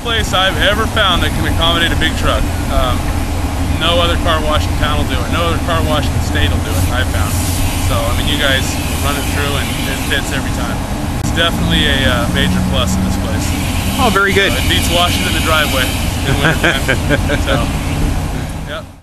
place I've ever found that can accommodate a big truck. No other car wash in town will do it. No other car wash in the state will do it, I've found. So, I mean, you guys run it through and it fits every time. It's definitely a major plus in this place. Oh, very good. So it beats washing in the driveway in wintertime. So.